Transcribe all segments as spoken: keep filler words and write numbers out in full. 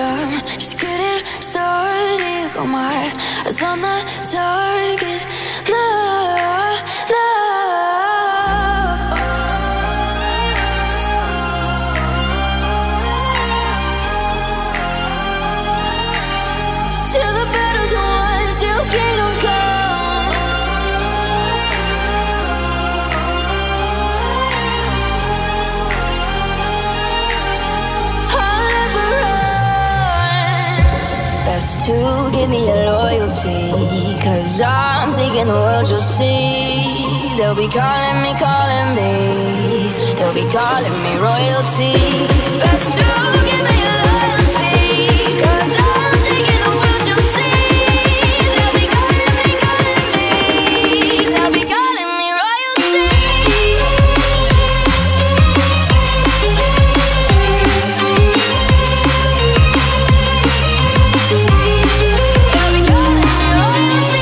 I'm just getting started. Got my eyes on the target. No, no. Till the battle's won, till kingdom come. I'll never run. Best to give me your loyalty, 'cause I'm taking the world, you'll see. They'll be calling me, calling me. They'll be calling me royalty. Best to give me your loyalty, 'cause I'm taking the world, you'll see. They'll be calling me, calling me. They'll be calling me royalty. They'll be calling me royalty.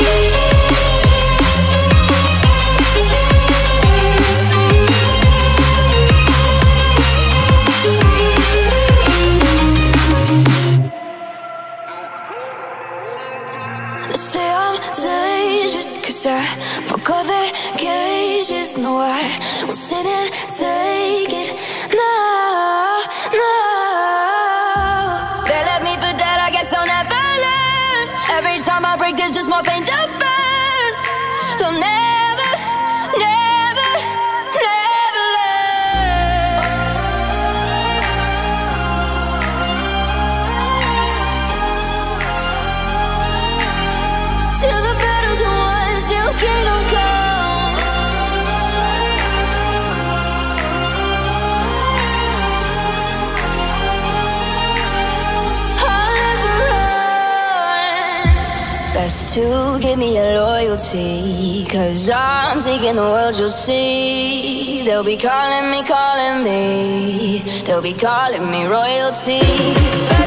They say I'm dangerous 'cause I broke all their cages. No, I won't sit and take it. No, no. They left me for dead, I guess I'll never learn. Every time I break, there's just more pain to burn. They'll never, never, never learn. Till the battle's won, till kingdom come. I'll never run. Best to give me your loyalty, 'cause I'm taking the world, you'll see. They'll be calling me, calling me. They'll be calling me royalty.